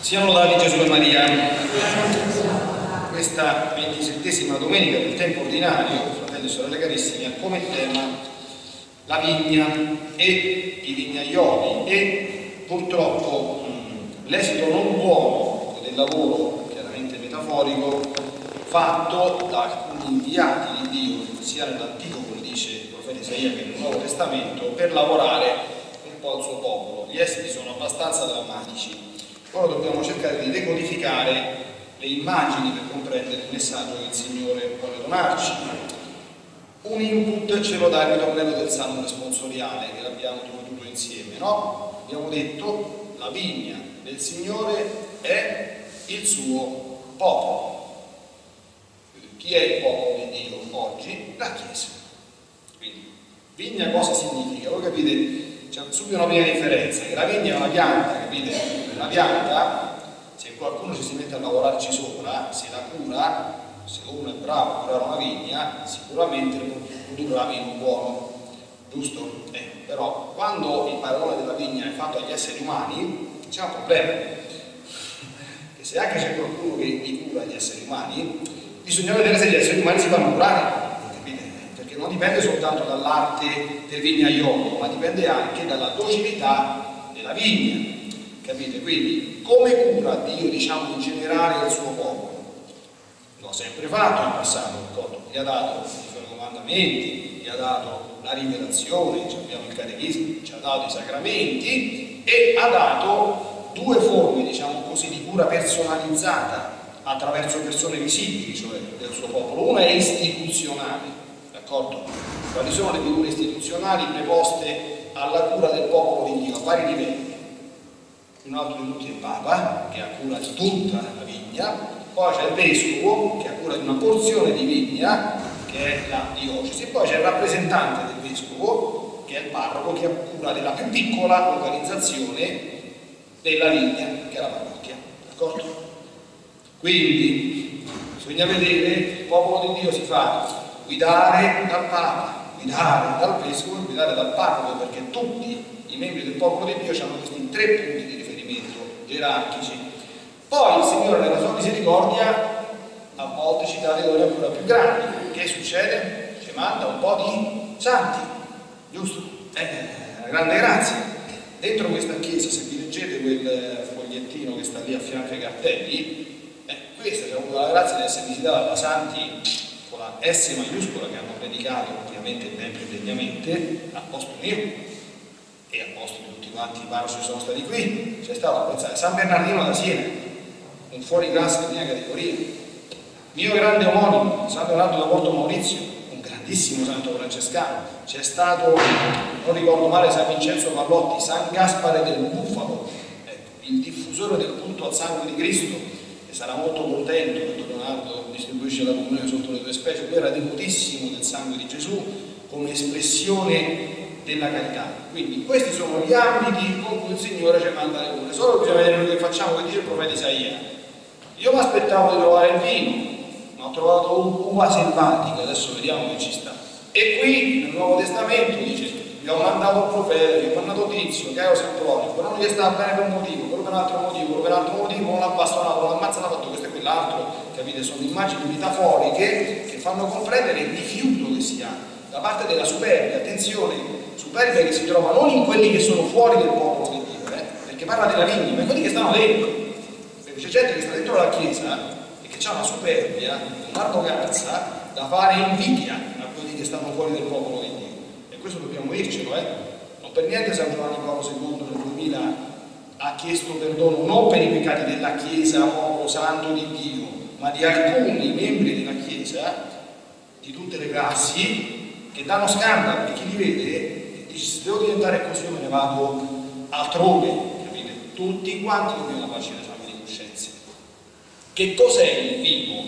Siano lodati Gesù e Maria. Questa 27ª domenica del tempo ordinario, fratelli e sorelle carissimi, ha come tema la vigna e i vignaioli e purtroppo l'esito non buono del lavoro, chiaramente metaforico, fatto da alcuni inviati di Dio, sia nell'Antico, come dice il profeta Isaia, che nel Nuovo Testamento, per lavorare un po' al suo popolo. Gli esiti sono abbastanza drammatici. Ora dobbiamo cercare di decodificare le immagini per comprendere il messaggio che il Signore vuole donarci. Un input ce lo dà il ritornello del Salmo responsoriale, che l'abbiamo dibattuto insieme, no? Abbiamo detto: la vigna del Signore è il suo popolo. Chi è il popolo di Dio oggi? La Chiesa. Quindi, vigna cosa significa? Voi capite? C'è subito una prima differenza, che la vigna è una pianta, capite? La pianta, se qualcuno ci si mette a lavorarci sopra, se la cura, se uno è bravo a curare una vigna, sicuramente produrrà vino buono, giusto? Però quando il paragone della vigna è fatto agli esseri umani, c'è un problema, che se anche c'è qualcuno che vi cura gli esseri umani, bisogna vedere se gli esseri umani si fanno curare. Perché non dipende soltanto dall'arte del vignaiolo, ma dipende anche dalla docilità della vigna, capite? Quindi, come cura Dio, diciamo, in generale il suo popolo? L'ho sempre fatto in passato, d'accordo? Gli ha dato i suoi comandamenti, gli ha dato la rivelazione, abbiamo il catechismo, ci ha dato i sacramenti e ha dato due forme, diciamo così, di cura personalizzata attraverso persone visibili, cioè del suo popolo. Una è istituzionale. D'accordo? Quali sono le figure istituzionali preposte alla cura del popolo di Dio a vari livelli? Un altro di tutti è il Papa, che ha cura di tutta la vigna, poi c'è il Vescovo, che ha cura di una porzione di vigna, che è la diocesi, poi c'è il rappresentante del Vescovo, che è il Parroco, che ha cura della più piccola organizzazione della vigna, che è la parrocchia. D'accordo? Quindi bisogna vedere, il popolo di Dio si fa guidare dal Papa, guidare dal Vescovo e guidare dal Parroco, perché tutti i membri del popolo di Dio hanno questi tre punti di riferimento gerarchici. Poi il Signore nella sua misericordia a volte ci dà dei doni ancora più grandi. Che succede? Ci manda un po' di santi, giusto? Una grande grazia. Dentro questa chiesa, se vi leggete quel fogliettino che sta lì a fianco ai cartelli, questa ci ha avuto la grazia di essere visitata da santi con la S maiuscola, che hanno predicato ovviamente ben più degnamente apostoli e apostoli tutti quanti i parroci sono stati qui. C'è stato a pensare San Bernardino da Siena, un fuoriclasse di mia categoria, mio grande omonimo San Leonardo da Porto Maurizio, un grandissimo santo francescano. C'è stato, non ricordo male, San Vincenzo Pallotti, San Gaspare del Bufalo, il diffusore del culto al sangue di Cristo, che sarà molto contento che Leonardo distribuisce la comunione sotto le due specie. Lui era devotissimo del sangue di Gesù come espressione della carità. Quindi questi sono gli ambiti con cui il Signore ci manda le cure. Solo bisogna vedere noi che facciamo, che dice il profeta Isaia. Io mi aspettavo di trovare il vino, ma ho trovato uva selvatica, adesso vediamo che ci sta. E qui nel Nuovo Testamento dice: vi ho mandato un profeta, vi ho mandato Tizio, Gaio Sempronio, però non gli stava bene per un motivo, quello per un altro motivo, quello per un altro motivo, non l'ha bastonato, non l'ha ammazzato, ha fatto questo e quell'altro, capite? Sono immagini metaforiche che fanno comprendere il rifiuto che si ha da parte della superbia. Attenzione, superbia che si trova non in quelli che sono fuori del popolo di Dio, perché parla della vigna, ma in quelli che stanno dentro. Perché c'è gente che sta dentro la Chiesa e che ha una superbia, un'arroganza da fare invidia a quelli che stanno fuori del popolo di Dio. E questo dobbiamo dircelo, non per niente San Giovanni Paolo II nel 2000 ha chiesto perdono non per i peccati della Chiesa, popolo santo di Dio, ma di alcuni membri della Chiesa, di tutte le classi, che danno scandalo, e chi li vede e dice: se devo diventare così io me ne vado altrove, capite? Tutti quanti dobbiamo farci l'esame di coscienza. Che cos'è il vino?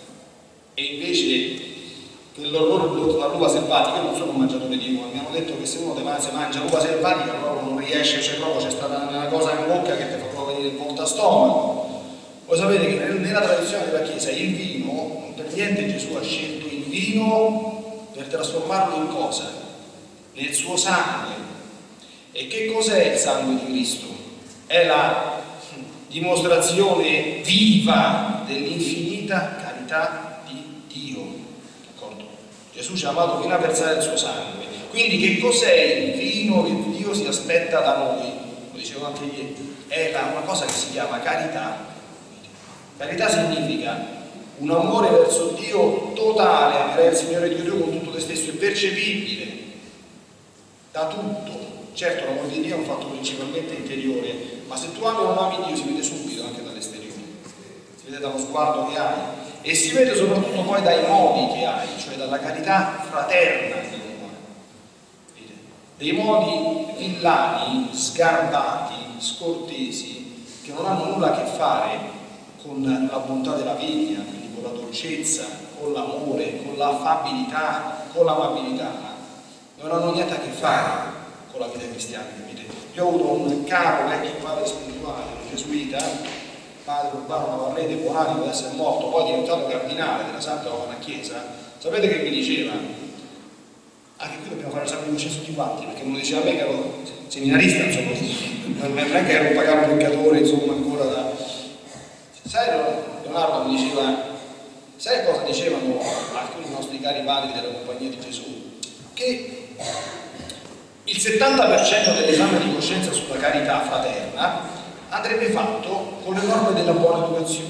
E invece l'orrore dell'uva selvatica. Io non sono un mangiatore di uva, mi hanno detto che se uno si mangia l'uva selvatica proprio non riesce, c'è stata una cosa in bocca che ti fa proprio venire il voltastomaco. Voi sapete che nella tradizione della Chiesa il vino, non per niente Gesù ha scelto il vino per trasformarlo in cosa? Nel suo sangue. E che cos'è il sangue di Cristo? È la dimostrazione viva dell'infinita carità di Dio. D'accordo? Gesù ci ha amato fino a versare il suo sangue. Quindi che cos'è il vino che Dio si aspetta da noi? Lo dicevo anche ieri. È una cosa che si chiama carità. Carità significa un amore verso Dio totale, amerai il Signore Dio con tutto te stesso, è percepibile da tutto. Certo, l'amore di Dio è un fatto principalmente interiore, ma se tu ami o non ami Dio si vede subito anche dall'esteriore, si vede dallo sguardo che hai e si vede soprattutto poi dai modi che hai, cioè dalla carità fraterna che hai. Dei modi villani, sgarbati, scortesi, che non hanno nulla a che fare con la bontà della vigna, quindi con la dolcezza, con l'amore, con l'affabilità, con l'amabilità, non hanno niente a che fare con la vita cristiana, capite? Io ho avuto un caro vecchio padre spirituale, un gesuita, padre Urbano Navarrete, buonanimo ad essere morto, poi è diventato cardinale della Santa Romana Chiesa. Sapete che mi diceva? Anche qui dobbiamo fare l'esame di coscienza tutti quanti, perché uno diceva a me che ero seminarista, insomma, non è che ero un pagato peccatore, insomma, ancora da... Sai, Leonardo mi diceva, sai cosa dicevano alcuni nostri cari padri della Compagnia di Gesù? Che il 70% dell'esame di coscienza sulla carità fraterna andrebbe fatto con le norme della buona educazione.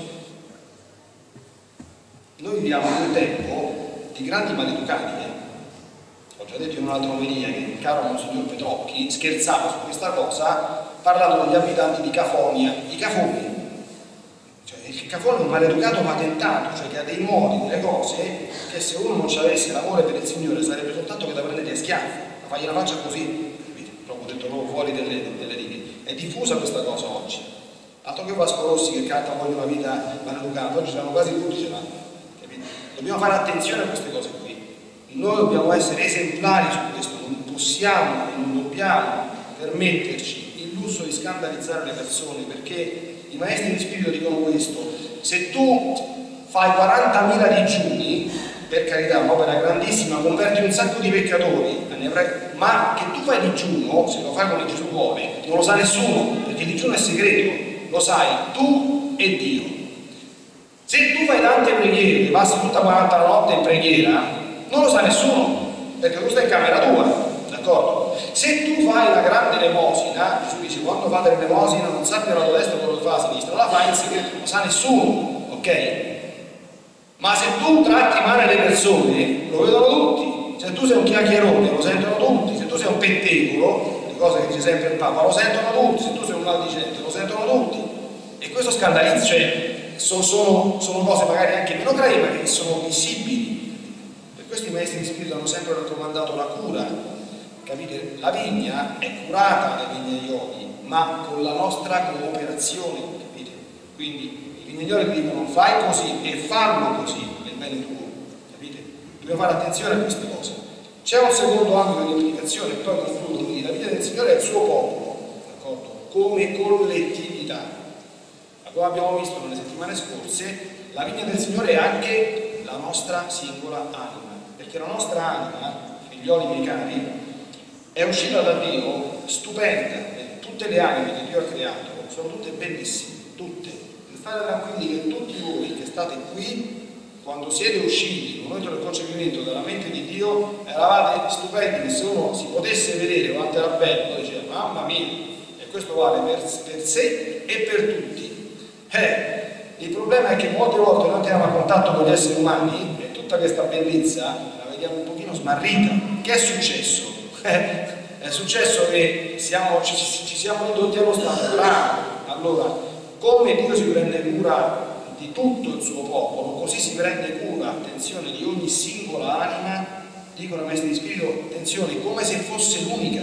Noi viviamo in un tempo di grandi maleducati. Ho già detto in un'altra omelia che il caro Monsignor Petrocchi scherzava su questa cosa parlando degli abitanti di Cafonia, i cafoni. Cioè, il cafone è un maleducato patentato, cioè che ha dei modi, delle cose che se uno non ci avesse l'amore per il Signore sarebbe soltanto che da prenderli a schiaffi, ma fagli una faccia così, proprio detto proprio fuori delle righe. È diffusa questa cosa oggi. Altro che Vasco Rossi che canta poi una vita maleducata, oggi siamo quasi tutti ce l'hanno, capito? Dobbiamo fare attenzione a queste cose qui. Noi dobbiamo essere esemplari su questo, non possiamo e non dobbiamo permetterci il lusso di scandalizzare le persone, perché i maestri di spirito dicono questo: se tu fai 40.000 digiuni, per carità, un'opera grandissima, converti un sacco di peccatori, ma che tu fai digiuno, se lo fai come Gesù vuole, non lo sa nessuno, perché il digiuno è segreto, lo sai tu e Dio. Se tu fai tante preghiere, passi tutta 40 la notte in preghiera, non lo sa nessuno, perché tu stai in camera tua, d'accordo? Se tu fai una grande elemosina, Gesù dice quando fate l'elemosina non sappiano la destra quello che fa la sinistra, la fai in segreto, non lo sa nessuno, ok? Ma se tu tratti male le persone, lo vedono tutti. Se tu sei un chiacchierone, lo sentono tutti. Se tu sei un pettegolo, le cose che dice sempre il Papa, lo sentono tutti. Se tu sei un maldicente, lo sentono tutti. E questo scandalizza, cioè, sono cose magari anche meno gravi, ma che sono visibili. Per questo i maestri di spirito hanno sempre raccomandato la cura. Capite? La vigna è curata dai vignaioli, ma con la nostra cooperazione, capite? Quindi i migliori dicono fai così e fallo così nel bene tuo, capite? Dobbiamo fare attenzione a queste cose. C'è un secondo ambito di implicazione, e poi concludo, quindi la vita del Signore è il suo popolo, d'accordo? Come collettività. Ma come abbiamo visto nelle settimane scorse, la vigna del Signore è anche la nostra singola anima, perché la nostra anima, figlioli miei cari, è uscita da Dio stupenda. Tutte le anime che Dio ha creato sono tutte bellissime, tutte. State tranquilli che tutti voi che state qui, quando siete usciti nel momento del concepimento dalla mente di Dio, eravate stupendi, che se uno si potesse vedere quanto era bello, diceva mamma mia, e questo vale per sé e per tutti. Il problema è che molte volte noi entriamo a contatto con gli esseri umani e tutta questa bellezza la vediamo un pochino smarrita. Che è successo? È successo che ci siamo ridotti allo stato bravo. Allora, come Dio si prende cura di tutto il suo popolo, così si prende cura, attenzione, di ogni singola anima, dicono i maestri di spirito, attenzione, come se fosse l'unica.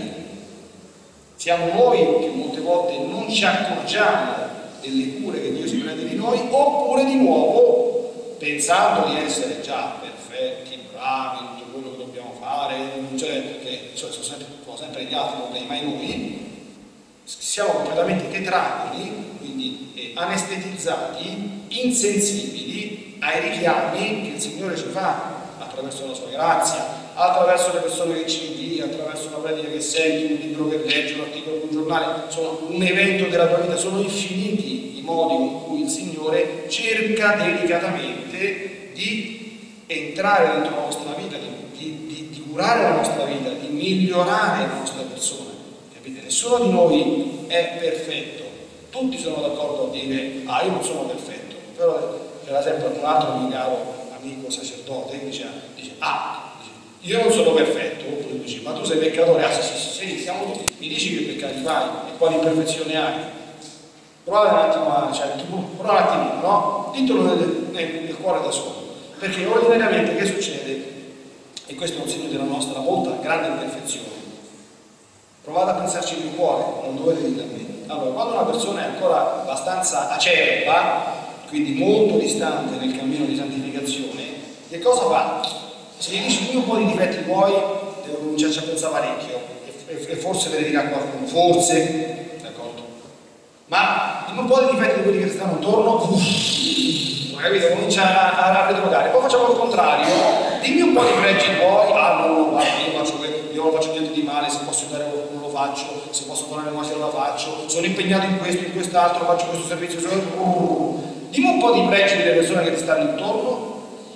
Siamo noi che molte volte non ci accorgiamo delle cure che Dio si prende di noi, oppure di nuovo, pensando di essere già perfetti, bravi, tutto quello che dobbiamo fare, cioè che sono sempre gli altri, non mai noi, siamo completamente tetragoni, quindi anestetizzati, insensibili ai richiami che il Signore ci fa attraverso la sua grazia, attraverso le persone che ci invia, attraverso una predica che senti, un libro che leggi, un articolo di un giornale, sono un evento della tua vita, sono infiniti modi con cui il Signore cerca delicatamente di entrare dentro la nostra vita, di curare la nostra vita, di migliorare la nostra persona. Capite? Nessuno di noi è perfetto. Tutti sono d'accordo a dire, ah, io non sono perfetto, però c'era sempre un altro mio caro amico sacerdote che dice, io non sono perfetto, oppure dice, ma tu sei peccatore, sì, siamo tutti, mi dici che peccati fai e quali imperfezioni hai? Provate un attimo, prova un attimino, no? Ditelo nel cuore da solo, perché ordinariamente che succede? E questo è un segno della nostra molta grande imperfezione. Provate a pensarci nel cuore, non dovete dirlo a me. Allora, quando una persona è ancora abbastanza acerba, quindi molto distante nel cammino di santificazione, che cosa fa? Se gli dici un po' di difetti tuoi, devo cominciarci a pensare parecchio e forse ve ne dirà qualcuno, forse, d'accordo? Ma dimmi un po' di difetti di quelli che ti stanno intorno, capito? Comincia a retrogare. Poi facciamo il contrario, dimmi un po' di pregi tuoi, no, guarda, io non faccio niente di male, se posso aiutare qualcuno lo faccio, se posso donare una cosa la faccio, sono impegnato in questo, in quest'altro, faccio questo servizio, dimmi un po' di pregi delle persone che ti stanno intorno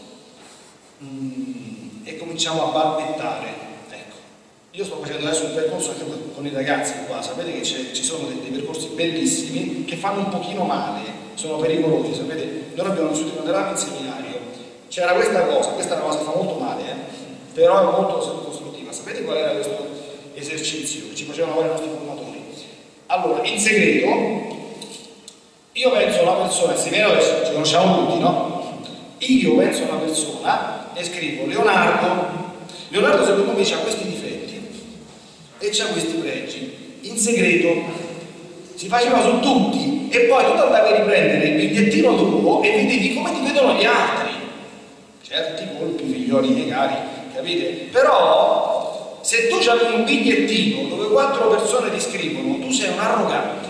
e cominciamo a balbettare. Ecco, io sto facendo adesso un percorso anche con i ragazzi qua, sapete che ci sono dei percorsi bellissimi che fanno un pochino male, sono pericolosi, sapete? Noi abbiamo vissuto quando eravamo in seminario, c'era questa cosa, questa è una cosa che fa molto male, però è molto costruttiva. Sapete qual era questo esercizio che ci facevano fare i nostri formatori? Allora, in segreto, io penso a una persona, se vero adesso ci conosciamo tutti, no? Io penso a una persona e scrivo Leonardo secondo me ha questi difetti e c'ha questi pregi. In segreto si faceva su tutti e poi tu andavi a riprendere il bigliettino tuo e vedevi come ti vedono gli altri. Certi colpi migliori miei cari, capite? Però se tu hai un bigliettino dove 4 persone ti scrivono tu sei un arrogante,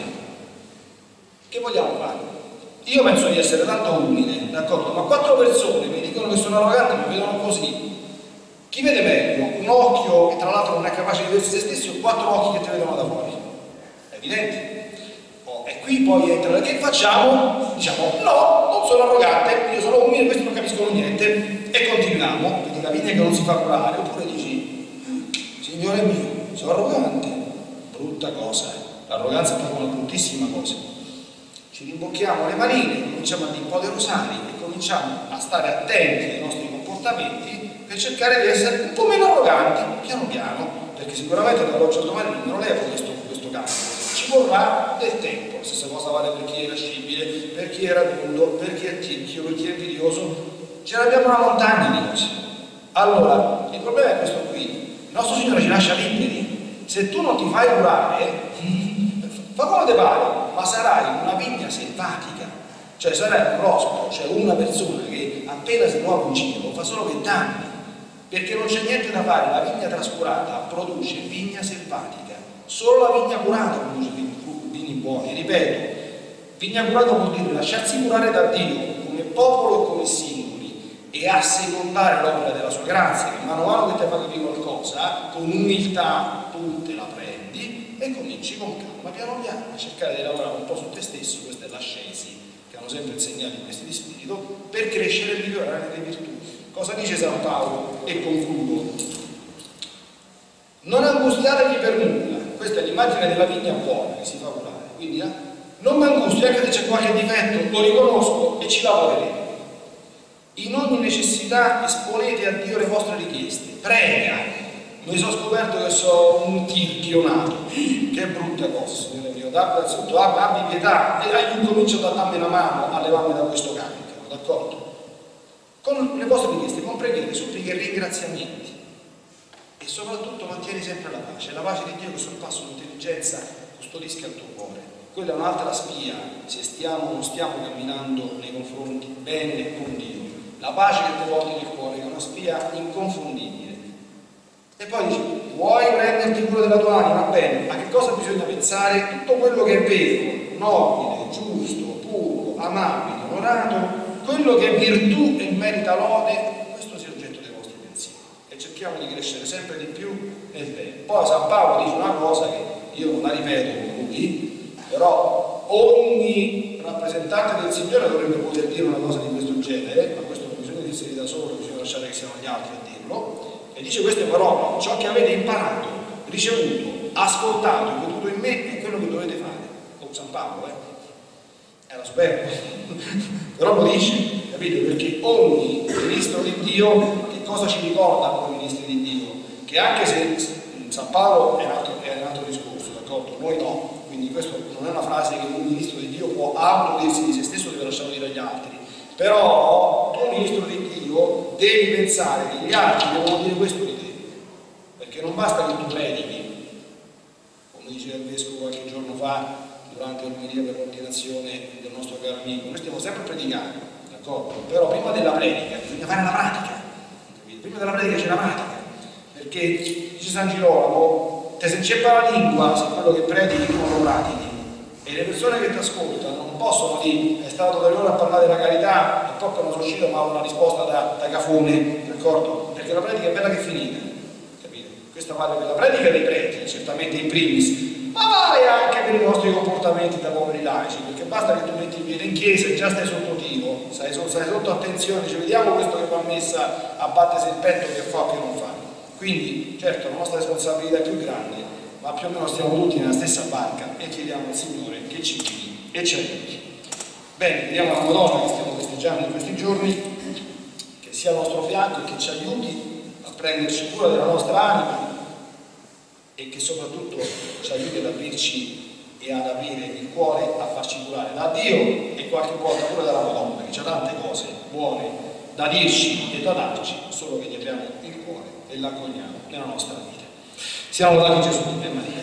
che vogliamo fare? Io penso di essere tanto umile, d'accordo? Ma 4 persone mi dicono che sono arrogante, mi vedono così. Chi vede meglio? Un occhio che tra l'altro non è capace di vedere se stesso o 4 occhi che ti vedono da fuori? È evidente? E qui poi entra, che facciamo? Diciamo, no, non sono arrogante, io sono umile, questi non capiscono niente, e continuiamo, quindi la vita che non si fa curare, oppure dici, Signore mio, sono arrogante, brutta cosa, l'arroganza è proprio una bruttissima cosa. Ci rimbocchiamo le manine, cominciamo a dire un po' dei rosari e cominciamo a stare attenti ai nostri comportamenti per cercare di essere un po' meno arroganti, piano piano, perché sicuramente dall'oggi al domani non levo questo campo, ci vorrà del tempo. La stessa cosa vale per chi è irascibile, per chi è radundo, per chi è ticchio, per chi è invidioso. Ce l'abbiamo una montagna di cose. Allora, il problema è questo qui: il nostro Signore ci lascia liberi. Se tu non ti fai curare, fa come te pare, ma sarai una vigna selvatica, cioè sarai un prospero, cioè una persona che appena si muove in cielo fa solo 20 anni, perché non c'è niente da fare. La vigna trascurata produce vigna selvatica, solo la vigna curata produce vini buoni. Ripeto, vigna curata vuol dire lasciarsi curare da Dio come popolo e come singoli e assecondare l'opera della sua grazia, che mano a mano che ti fa capire qualcosa, con umiltà tu te la prendi e cominci con calma, piano piano, a cercare di lavorare un po' su te stesso. Questa è l'ascesi che hanno sempre insegnato in questi di spirito, per crescere e migliorare nelle virtù. Cosa dice San Paolo? E concludo. Non angustiatevi per nulla. Questa è l'immagine della vigna buona che si fa curare. Quindi non mi angustio, anche se c'è qualche difetto, lo riconosco e ci lavoreremo. In ogni necessità esponete a Dio le vostre richieste. Prega. Mi sono scoperto che sono un tirchionato. Che brutta cosa, Signore mio. Abbi pietà e comincio a darmi una mano a levarmi da questo carico, d'accordo? Con le vostre richieste, con preghiere, suppliche e ringraziamenti. E soprattutto mantieni sempre la pace di Dio che sorpassa l'intelligenza custodisca il tuo cuore. Quella è un'altra spia se stiamo o non stiamo camminando nei confronti bene con Dio. La pace che ti porti nel cuore è una spia inconfondibile. E poi dici, vuoi prenderti cura della tua anima? Bene, a che cosa bisogna pensare? Tutto quello che è vero, nobile, giusto, puro, amabile, onorato, quello che è virtù e merita lode, questo sia oggetto dei vostri pensieri. E cerchiamo di crescere sempre di più nel bene. Poi San Paolo dice una cosa che io non la ripeto con lui, però ogni rappresentazione rappresentante del Signore dovrebbe poter dire una cosa di questo genere, ma questo non bisogna dirsi da solo, bisogna lasciare che siano gli altri a dirlo, e dice queste parole: ciò che avete imparato, ricevuto, ascoltato e veduto in me è quello che dovete fare. Oh, San Paolo, era superbo, però lo dice, capite? Perché ogni ministro di Dio che cosa ci ricorda come ministri di Dio? Che anche se San Paolo è un altro discorso, d'accordo? Noi no, quindi questa non è una frase che un ministro di Dio può autodirsi di se stesso, deve lasciarlo dire agli altri, però tu ministro di Dio devi pensare che gli altri devono dire questo di te, perché non basta che tu predichi, come diceva il vescovo qualche giorno fa durante l'omelia per l'ordinazione del nostro caro amico. Noi stiamo sempre predicando, d'accordo? Però prima della predica bisogna fare la pratica, capito? Prima della predica c'è la pratica, perché dice San Girolamo, te se inceppa la lingua se quello che predichi tu non lo pratichi, e le persone che ti ascoltano non possono dire è stato da loro a parlare della carità e poi quando sono uscito ma ho una risposta da cafone, d'accordo? Perché la predica è bella che è finita, capito? Questa vale per la predica dei preti, certamente in primis, ma vale anche per i nostri comportamenti da poveri laici, perché basta che tu metti il piede in chiesa e già stai sotto tiro, stai sotto attenzione, dice vediamo questo che va messa a battersi il petto che fa o che non fa. Quindi certo la nostra responsabilità è più grande, ma più o meno stiamo tutti nella stessa barca e chiediamo al Signore che ci guidi e ci aiuti. Bene, chiediamo alla Madonna che stiamo festeggiando in questi giorni che sia al nostro fianco e che ci aiuti a prenderci cura della nostra anima e che soprattutto ci aiuti ad aprirci e ad aprire il cuore, a farci curare da Dio e qualche volta pure dalla Madonna, che c'ha tante cose buone da dirci e da darci, solo che gli apriamo il cuore e l'accogliamo nella nostra vita. Siamo lodati Gesù e Maria.